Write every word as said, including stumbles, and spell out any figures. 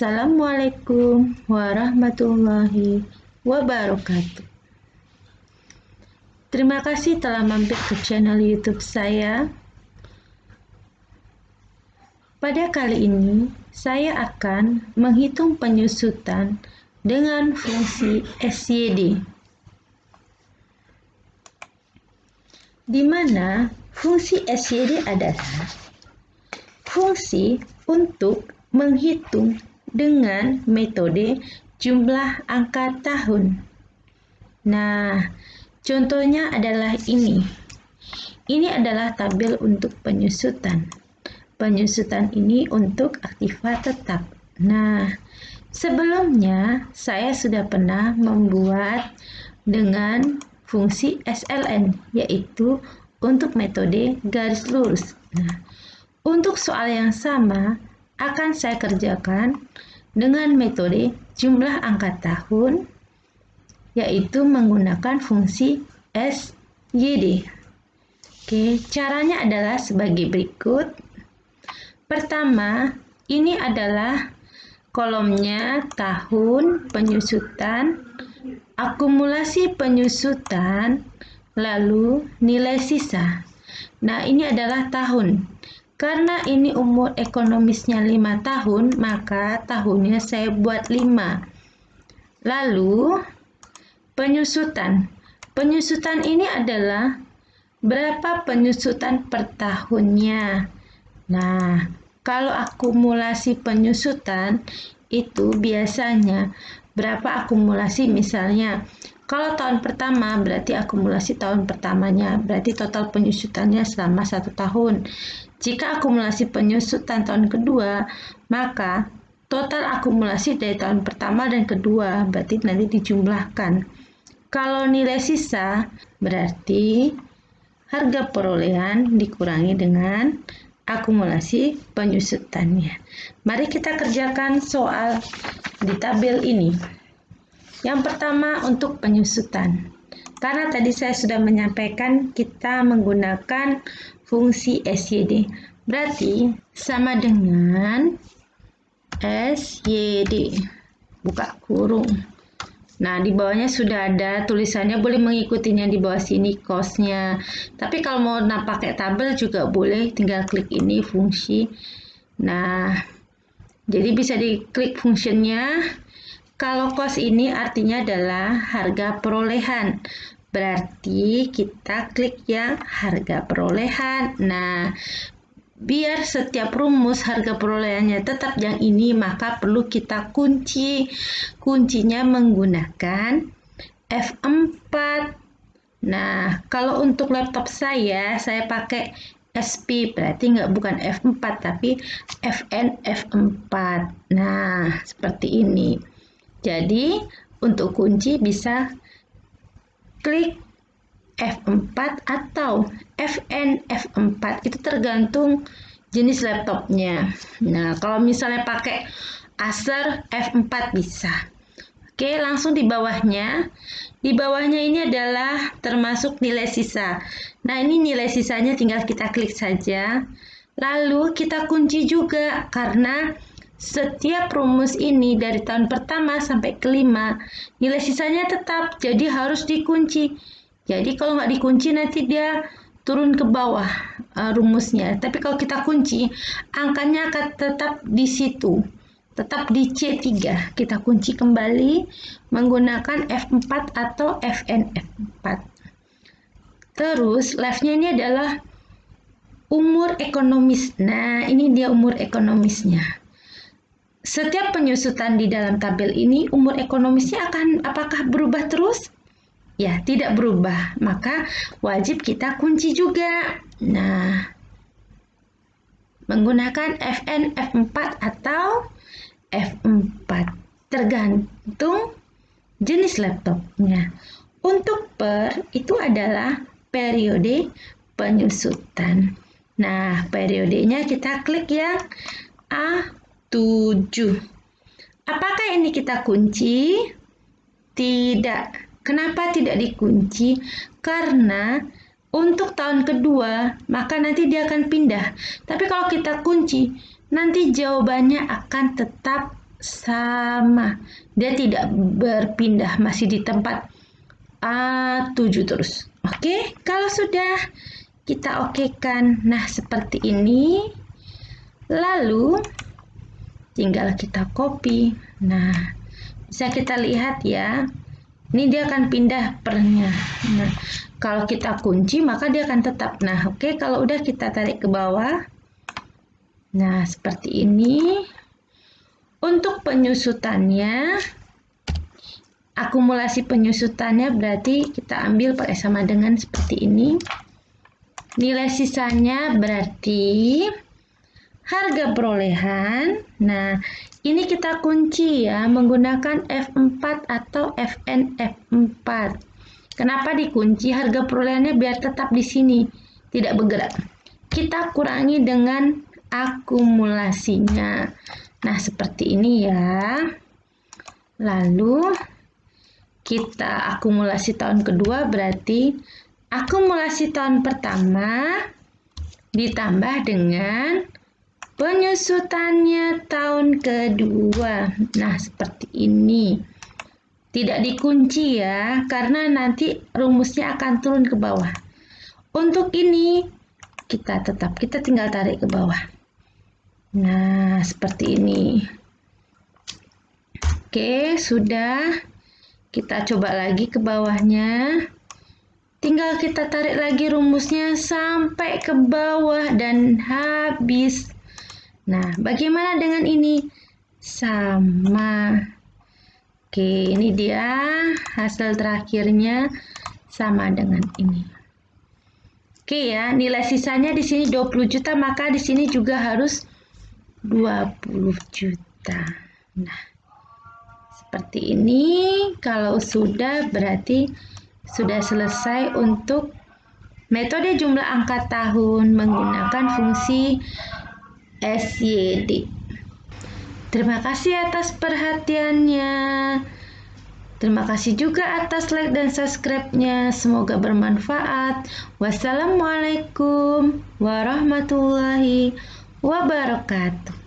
Assalamualaikum warahmatullahi wabarakatuh. Terima kasih telah mampir ke channel YouTube saya. Pada kali ini, saya akan menghitung penyusutan dengan fungsi S Y D, di mana fungsi S Y D adalah fungsi untuk menghitung dengan metode jumlah angka tahun. Nah, contohnya adalah ini. Ini adalah tabel untuk penyusutan. Penyusutan ini untuk aktiva tetap. Nah, sebelumnya saya sudah pernah membuat dengan fungsi S L N, yaitu untuk metode garis lurus. Nah, untuk soal yang sama akan saya kerjakan dengan metode jumlah angka tahun, yaitu menggunakan fungsi S Y D. Oke, caranya adalah sebagai berikut. Pertama, ini adalah kolomnya tahun, penyusutan, akumulasi penyusutan, lalu nilai sisa. Nah, ini adalah tahun. Karena ini umur ekonomisnya lima tahun, maka tahunnya saya buat lima. Lalu, penyusutan. Penyusutan ini adalah berapa penyusutan per tahunnya. Nah, kalau akumulasi penyusutan, itu biasanya berapa akumulasi, misalnya kalau tahun pertama berarti akumulasi tahun pertamanya, berarti total penyusutannya selama satu tahun. Jika akumulasi penyusutan tahun kedua, maka total akumulasi dari tahun pertama dan kedua, berarti nanti dijumlahkan. Kalau nilai sisa, berarti harga perolehan dikurangi dengan akumulasi penyusutannya. Mari kita kerjakan soal di tabel ini. Yang pertama untuk penyusutan. Karena tadi saya sudah menyampaikan kita menggunakan fungsi S Y D. Berarti sama dengan S Y D. Buka kurung. Nah, di bawahnya sudah ada tulisannya, boleh mengikutinya di bawah sini kosnya. Tapi kalau mau nah, pakai tabel juga boleh, tinggal klik ini fungsi. Nah, jadi bisa diklik fungsinya. Kalau kos ini artinya adalah harga perolehan. Berarti kita klik yang harga perolehan. Nah, biar setiap rumus harga perolehannya tetap yang ini, maka perlu kita kunci. Kuncinya menggunakan F empat. Nah, kalau untuk laptop saya, saya pakai S P, berarti nggak bukan F empat, tapi F N F empat. Nah, seperti ini. Jadi, untuk kunci bisa klik F empat atau F N F empat, itu tergantung jenis laptopnya. Nah, kalau misalnya pakai Acer F empat bisa. Oke, langsung di bawahnya. Di bawahnya ini adalah termasuk nilai sisa. Nah, ini nilai sisanya tinggal kita klik saja. Lalu kita kunci juga, karena setiap rumus ini dari tahun pertama sampai kelima, nilai sisanya tetap, jadi harus dikunci. Jadi kalau nggak dikunci nanti dia turun ke bawah uh, rumusnya. Tapi kalau kita kunci, angkanya akan tetap di situ, tetap di C tiga. Kita kunci kembali menggunakan F empat atau F N F empat. Terus leftnya ini adalah umur ekonomis. Nah, ini dia umur ekonomisnya. Setiap penyusutan di dalam tabel ini, umur ekonomisnya akan apakah berubah terus? Ya, tidak berubah. Maka wajib kita kunci juga. Nah, menggunakan F N F empat atau F empat, tergantung jenis laptopnya. Untuk per, itu adalah periode penyusutan. Nah, periodenya kita klik yang A tujuh. Apakah ini kita kunci? Tidak. Kenapa tidak dikunci? Karena untuk tahun kedua, maka nanti dia akan pindah. Tapi kalau kita kunci, nanti jawabannya akan tetap sama. Dia tidak berpindah, masih di tempat A tujuh terus. Oke, kalau sudah kita okekan. Nah, seperti ini. Lalu tinggal kita copy. Nah, bisa kita lihat ya. Ini dia akan pindah pernya. Nah, kalau kita kunci maka dia akan tetap. Nah, oke, kalau udah kita tarik ke bawah. Nah, seperti ini. Untuk penyusutannya, akumulasi penyusutannya berarti kita ambil pakai sama dengan seperti ini. Nilai sisanya berarti harga perolehan. Nah, ini kita kunci ya menggunakan F empat atau F N F empat. Kenapa dikunci? Harga perolehannya biar tetap di sini, tidak bergerak. Kita kurangi dengan akumulasinya. Nah, seperti ini ya. Lalu kita akumulasi tahun kedua berarti akumulasi tahun pertama ditambah dengan penyusutannya tahun kedua. Nah, seperti ini. Tidak dikunci ya, karena nanti rumusnya akan turun ke bawah. Untuk ini, kita tetap, kita tinggal tarik ke bawah. Nah, seperti ini. Oke, sudah. Kita coba lagi ke bawahnya. Tinggal kita tarik lagi rumusnya sampai ke bawah dan habis. Nah, bagaimana dengan ini? Sama. Oke, ini dia hasil terakhirnya sama dengan ini. Oke ya, nilai sisanya di sini dua puluh juta, maka di sini juga harus dua puluh juta. Nah, seperti ini. Kalau sudah berarti sudah selesai untuk metode jumlah angka tahun menggunakan fungsi S Y D. Terima kasih atas perhatiannya. Terima kasih juga atas like dan subscribe-nya. Semoga bermanfaat. Wassalamualaikum warahmatullahi wabarakatuh.